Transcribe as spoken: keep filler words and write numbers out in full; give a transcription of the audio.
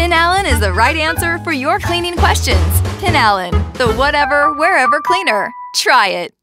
Pinalen is the right answer for your cleaning questions. Pinalen, the whatever, wherever cleaner. Try it!